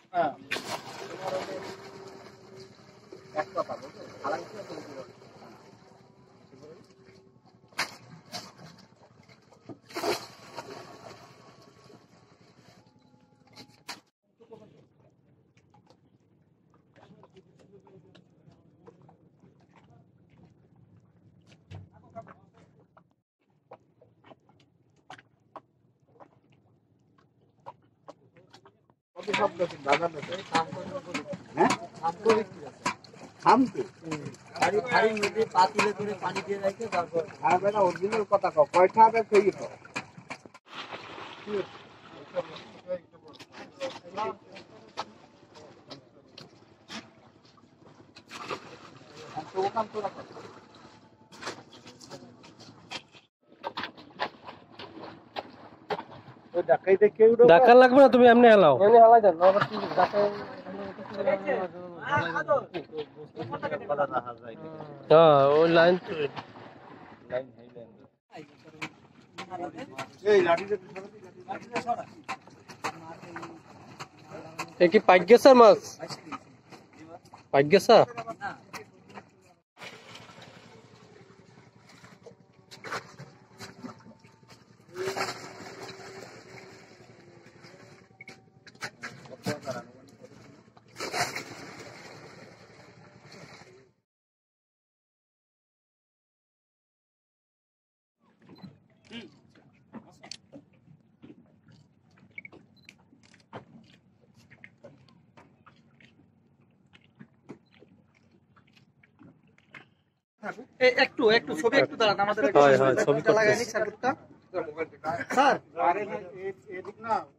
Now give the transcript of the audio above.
হ্যাঁ পাতিলে করে পানি দিয়ে রাখে তারপর আর বেটা অরিজিনাল কথা কও কয়টা হবে সেই কও তো কাম তো রাখো ওই ডাকাইতে কেউ ঢাকা লাগবে না, তুমি এমনি হেলাও। এমনি হালাই দেন আবার কি ডাকাই হ্যাঁ ওই লাইন তো এই লাঠিতে এ কি পাইক গেছে মাছ? পাইক গেছে? একটু একটু ছবি একটু দাঁড়ান আমাদের হয় হয় ছবি করতে লাগাইনি স্যার স্যার আরে এদিক না